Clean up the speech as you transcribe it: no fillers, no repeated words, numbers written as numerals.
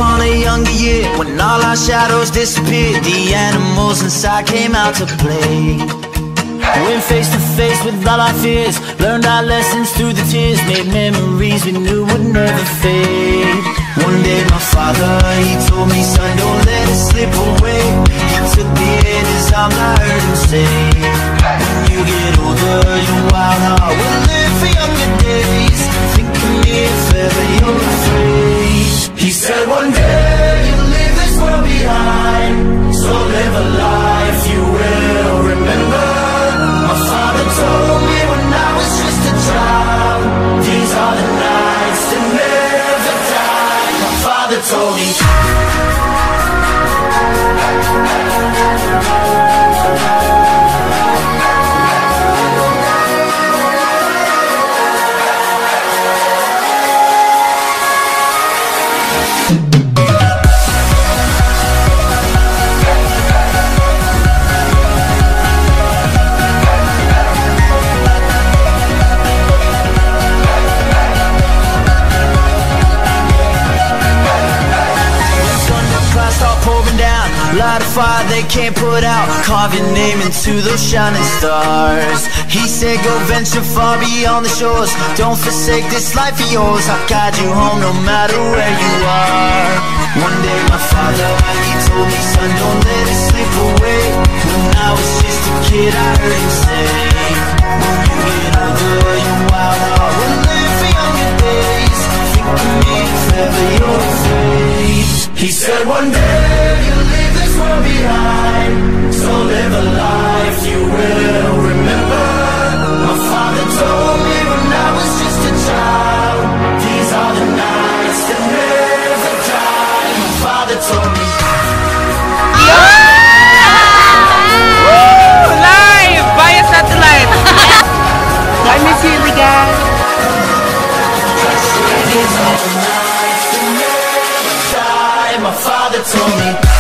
upon a younger year, when all our shadows disappeared, the animals inside came out to play. Went face to face with all our fears, learned our lessons through the tears, made memories we knew would never fade. One day my father, he told me, son, don't let it slip away. He took me in his arms, I heard him say, when you get older, your wild heart will live for younger days. Think of me if ever you're afraid. He said one day you'll leave this world behind, so live a life you will remember. My father told me when I was just a child, these are the nights that never die. My father told me. Light a fire they can't put out, carve your name into those shining stars. He said go venture far beyond the shores, don't forsake this life of yours. I'll guide you home no matter where you are. One day my father, he told me, son, don't let it slip away. When I was just a kid I heard him say, when you get older your wild heart will live for younger days. Think of me if ever you're afraid. He said one day you'll leave this world behind, so live a life you will remember. My father told me when I was just a child, these are the nights that never die. My father told me. Woo! Live via satellite. I miss you, Iligan. These are the nights that never die. My father told me.